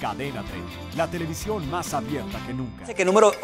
Cadena 30, la televisión más abierta que nunca. Que el número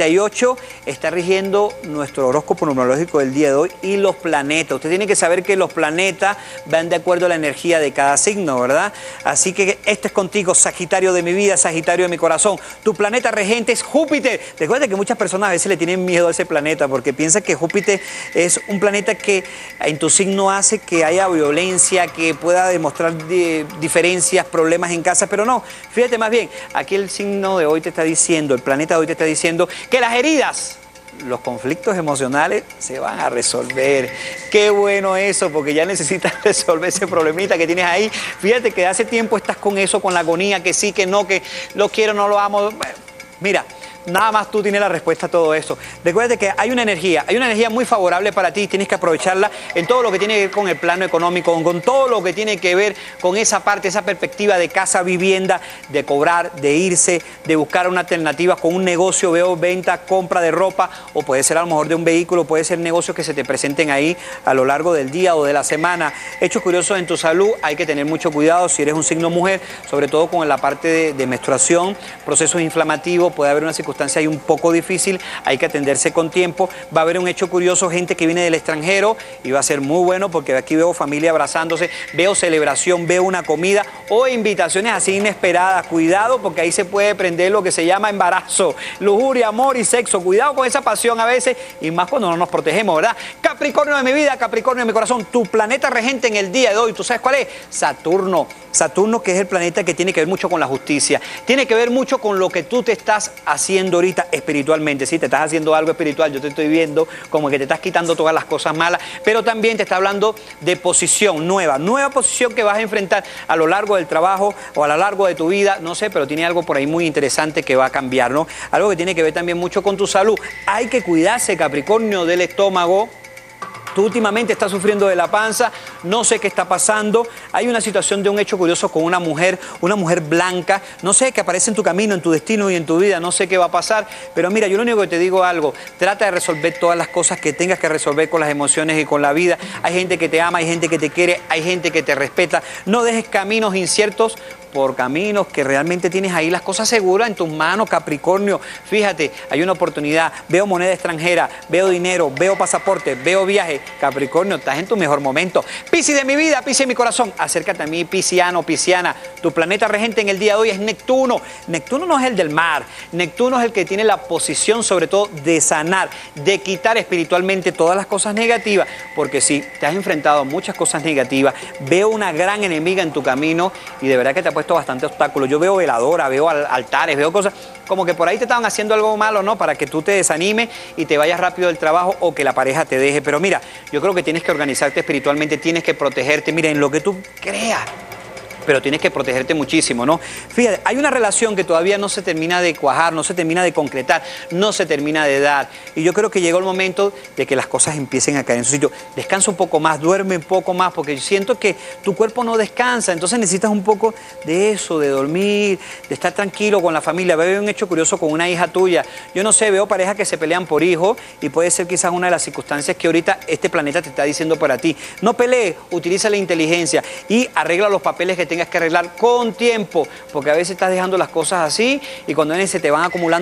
88 está rigiendo nuestro horóscopo numerológico del día de hoy y los planetas. Usted tiene que saber que los planetas van de acuerdo a la energía de cada signo, ¿verdad? Así que esto es contigo, Sagitario de mi vida, Sagitario de mi corazón. Tu planeta regente es Júpiter. Recuerda que muchas personas a veces le tienen miedo a ese planeta porque piensan que Júpiter es un planeta que en tu signo hace que haya violencia, que pueda demostrar diferencias, problemas en casa, pero no. Fíjate más bien, aquí el signo de hoy te está diciendo, el planeta de hoy te está diciendo que las heridas, los conflictos emocionales se van a resolver. Qué bueno eso, porque ya necesitas resolver ese problemita que tienes ahí. Fíjate que hace tiempo estás con eso, con la agonía, que sí, que no, que lo quiero, no lo amo. Mira, nada más tú tienes la respuesta a todo eso. Recuerda que hay una energía muy favorable para ti, tienes que aprovecharla en todo lo que tiene que ver con el plano económico, con todo lo que tiene que ver con esa parte, esa perspectiva de casa, vivienda, de cobrar, de irse, de buscar una alternativa con un negocio, veo venta, compra de ropa, o puede ser a lo mejor de un vehículo, puede ser negocios que se te presenten ahí a lo largo del día o de la semana. Hechos curiosos en tu salud, hay que tener mucho cuidado si eres un signo mujer, sobre todo con la parte de menstruación, procesos inflamativos, puede haber una circunstancia ahí un poco difícil, hay que atenderse con tiempo. Va a haber un hecho curioso, gente que viene del extranjero y va a ser muy bueno porque aquí veo familia abrazándose, veo celebración, veo una comida o invitaciones así inesperadas. Cuidado porque ahí se puede prender lo que se llama embarazo, lujuria, amor y sexo. Cuidado con esa pasión a veces y más cuando no nos protegemos, ¿verdad? Capricornio de mi vida, Capricornio de mi corazón, tu planeta regente en el día de hoy, ¿tú sabes cuál es? Saturno. Saturno, que es el planeta que tiene que ver mucho con la justicia, tiene que ver mucho con lo que tú te estás haciendo ahorita espiritualmente. Si te estás haciendo algo espiritual, yo te estoy viendo como que te estás quitando todas las cosas malas, pero también te está hablando de posición nueva posición que vas a enfrentar a lo largo del trabajo o a lo largo de tu vida, no sé, pero tiene algo por ahí muy interesante que va a cambiar, ¿no? Algo que tiene que ver también mucho con tu salud. Hay que cuidarse, Capricornio, del estómago. Tú últimamente estás sufriendo de la panza, no sé qué está pasando. Hay una situación de un hecho curioso con una mujer blanca, no sé, que aparece en tu camino, en tu destino y en tu vida, no sé qué va a pasar. Pero mira, yo lo único que te digo algo, trata de resolver todas las cosas que tengas que resolver con las emociones y con la vida. Hay gente que te ama, hay gente que te quiere, hay gente que te respeta. No dejes caminos inciertos por caminos que realmente tienes ahí las cosas seguras en tus manos, Capricornio. Fíjate, hay una oportunidad, veo moneda extranjera, veo dinero, veo pasaporte, veo viaje. Capricornio, estás en tu mejor momento. Piscis de mi vida, Piscis de mi corazón, acércate a mí, pisciano, pisciana. Tu planeta regente en el día de hoy es Neptuno. Neptuno no es el del mar, Neptuno es el que tiene la posición sobre todo de sanar, de quitar espiritualmente todas las cosas negativas, porque si te has enfrentado a muchas cosas negativas, veo una gran enemiga en tu camino y de verdad que te ha puesto bastante obstáculos. Yo veo veladora, veo altares, veo cosas como que por ahí te estaban haciendo algo malo, ¿no? Para que tú te desanimes y te vayas rápido del trabajo o que la pareja te deje. Pero mira, yo creo que tienes que organizarte espiritualmente, tienes que protegerte, mira, en lo que tú creas, pero tienes que protegerte muchísimo, ¿no? Fíjate, hay una relación que todavía no se termina de cuajar, no se termina de concretar, no se termina de dar. Y yo creo que llegó el momento de que las cosas empiecen a caer en su sitio. Descansa un poco más, duerme un poco más, porque yo siento que tu cuerpo no descansa, entonces necesitas un poco de eso, de dormir, de estar tranquilo con la familia. Veo un hecho curioso con una hija tuya. Yo no sé, veo parejas que se pelean por hijos y puede ser quizás una de las circunstancias que ahorita este planeta te está diciendo para ti. No pelees, utiliza la inteligencia y arregla los papeles que tengas que arreglar con tiempo, porque a veces estás dejando las cosas así y cuando se te van acumulando,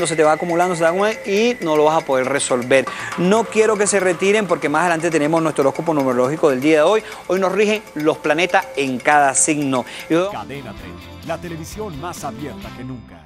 y no lo vas a poder resolver. No quiero que se retiren porque más adelante tenemos nuestro horóscopo numerológico del día de hoy. Hoy nos rigen los planetas en cada signo. Cadena 30, la televisión más abierta que nunca.